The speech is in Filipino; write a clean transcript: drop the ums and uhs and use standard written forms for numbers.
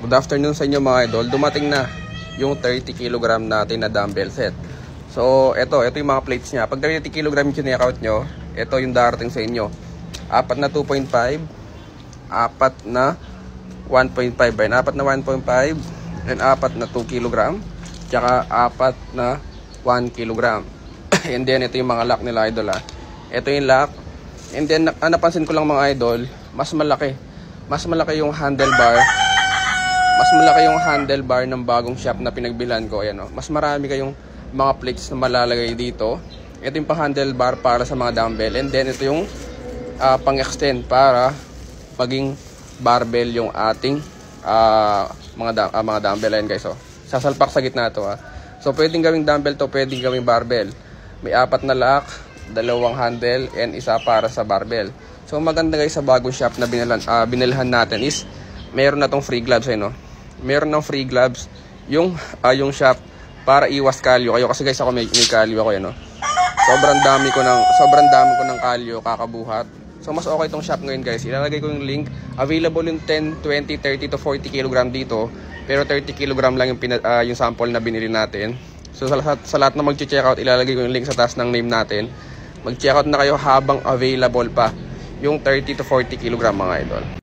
Good afternoon sa inyo mga idol. Dumating na yung 30 kg natin na dumbbell set. So, ito yung mga plates niya. Pag 30 kg yung kinaka-out nyo, ito yung darating sa inyo. Apat na 2.5, apat na 1.5, apat na 1.5, and apat na 2 kg, tsaka apat na 1 kg. And then, ito yung mga lock nila idol ha. Ito yung lock. And then, napansin ko lang mga idol, mas malaki yung handlebar. Mas malaki yung handlebar ng bagong shop na pinagbilhan ko. Ayan, mas marami kayong mga plates na malalagay dito. Ito yung pang-handlebar para sa mga dumbbell. And then, ito yung pang-extend para maging barbell yung ating mga dumbbell. Ayan guys, so, sasalpak sa gitna ito. So, pwedeng gawing dumbbell to, pwedeng gawing barbell. May apat na lock, dalawang handle, and isa para sa barbell. So, maganda guys sa bagong shop na binilhan natin is meron na tong free gloves no. Meron ng free gloves yung shop para iwas kalyo kayo kasi guys ako may kalyo ako no. Sobrang dami ko ng kalyo kakabuhat. So mas okay tong shop ngayon guys. Ilalagay ko yung link. Available yung 10, 20, 30 to 40 kg dito. Pero 30 kg lang yung sample na binili natin. So sa lahat na mag-check out, ilalagay ko yung link sa taas ng name natin. Mag-check out na kayo habang available pa yung 30 to 40 kg mga idol.